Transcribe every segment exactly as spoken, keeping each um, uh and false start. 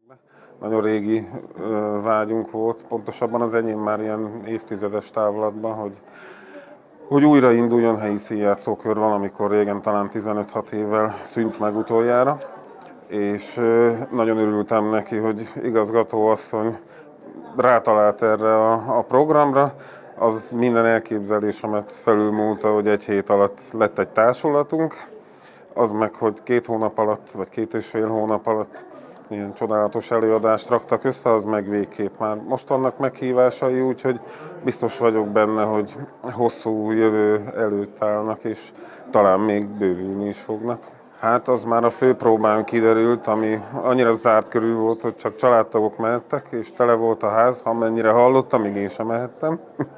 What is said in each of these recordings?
Nagyon régi vágyunk volt, pontosabban az enyém már ilyen évtizedes távlatban, hogy, hogy újra induljon helyi színjátszókör, valamikor régen, talán tizenöt-hat évvel szűnt meg utoljára, és nagyon örültem neki, hogy igazgatóasszony rátalált erre a, a programra. Az minden elképzelésemet felülmúlta, hogy egy hét alatt lett egy társulatunk, az meg, hogy két hónap alatt, vagy két és fél hónap alatt ilyen csodálatos előadást raktak össze, az meg végképp már most vannak meghívásai, úgyhogy biztos vagyok benne, hogy hosszú jövő előtt állnak, és talán még bővülni is fognak. Hát az már a főpróbán kiderült, ami annyira zárt körül volt, hogy csak családtagok mehettek, és tele volt a ház, amennyire hallottam, még én sem mehettem.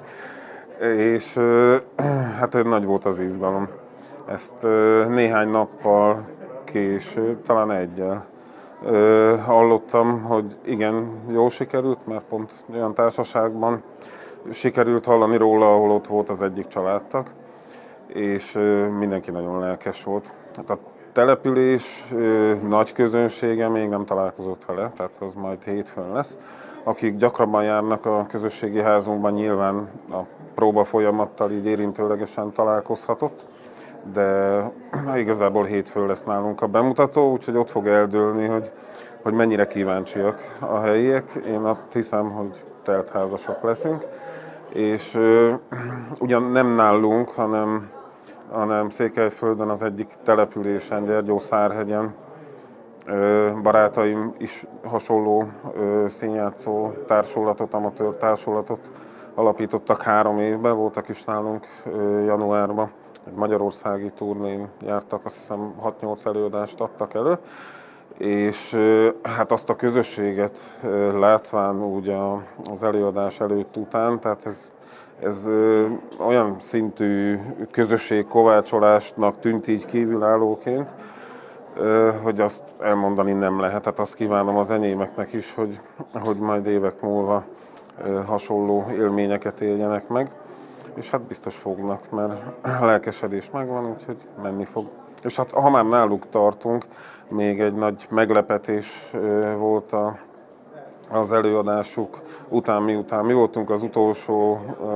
És hát nagy volt az izgalom. Ezt néhány nappal később, talán egyel hallottam, hogy igen, jól sikerült, mert pont olyan társaságban sikerült hallani róla, ahol ott volt az egyik családtag, és mindenki nagyon lelkes volt. A település nagy közönsége még nem találkozott vele, tehát az majd hétfőn lesz. Akik gyakrabban járnak a közösségi házunkban, nyilván a próba folyamattal így érintőlegesen találkozhatott, de igazából hétfőn lesz nálunk a bemutató, úgyhogy ott fog eldőlni, hogy, hogy mennyire kíváncsiak a helyiek. Én azt hiszem, hogy teltházasok leszünk, és uh, ugyan nem nálunk, hanem, hanem Székelyföldön az egyik településen, Gyergyószárhegyen, uh, barátaim is hasonló uh, színjátszó társulatot, amatőr társulatot alapítottak három évben, voltak is nálunk uh, januárban. Egy magyarországi turnén jártak, azt hiszem hat-nyolc előadást adtak elő, és hát azt a közösséget látván úgy az előadás előtt után, tehát ez, ez olyan szintű közösségkovácsolásnak tűnt így kívülállóként, hogy azt elmondani nem lehet. Tehát azt kívánom az enyémeknek is, hogy, hogy majd évek múlva hasonló élményeket éljenek meg. És hát biztos fognak, mert a lelkesedés megvan, úgyhogy menni fog. És hát ha már náluk tartunk, még egy nagy meglepetés volt a, az előadásuk után, miután mi voltunk az utolsó, uh,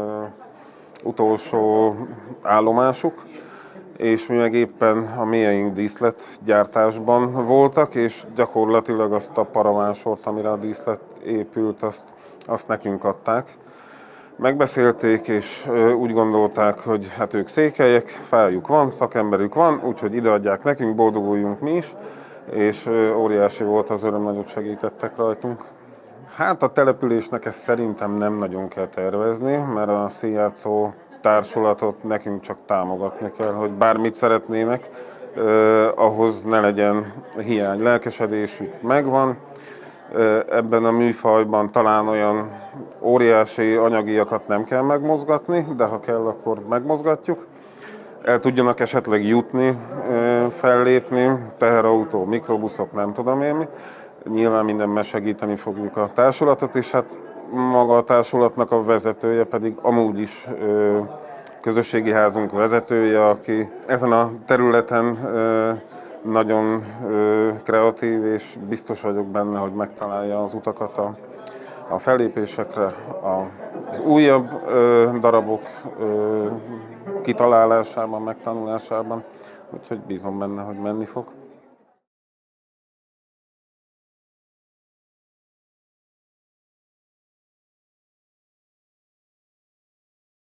utolsó állomásuk, és mi meg éppen a mélyeink díszletgyártásban voltak, és gyakorlatilag azt a paravásort, amire a díszlet épült, azt, azt nekünk adták. Megbeszélték, és úgy gondolták, hogy hát ők székelyek, fájuk van, szakemberük van, úgyhogy ideadják nekünk, boldoguljunk mi is, és óriási volt az öröm, nagyot segítettek rajtunk. Hát a településnek ezt szerintem nem nagyon kell tervezni, mert a színjátszó társulatot nekünk csak támogatni kell, hogy bármit szeretnének, eh, ahhoz ne legyen hiány. Lelkesedésük megvan. Ebben a műfajban talán olyan óriási anyagiakat nem kell megmozgatni, de ha kell, akkor megmozgatjuk. El tudjanak esetleg jutni, fellépni, teherautó, mikrobuszok, nem tudom én mi. Nyilván mindenben segíteni fogjuk a társulatot, és hát maga a társulatnak a vezetője pedig amúgy is közösségi házunk vezetője, aki ezen a területen nagyon ö, kreatív, és biztos vagyok benne, hogy megtalálja az utakat a, a fellépésekre, a, az újabb ö, darabok ö, kitalálásában, megtanulásában, úgyhogy bízom benne, hogy menni fog.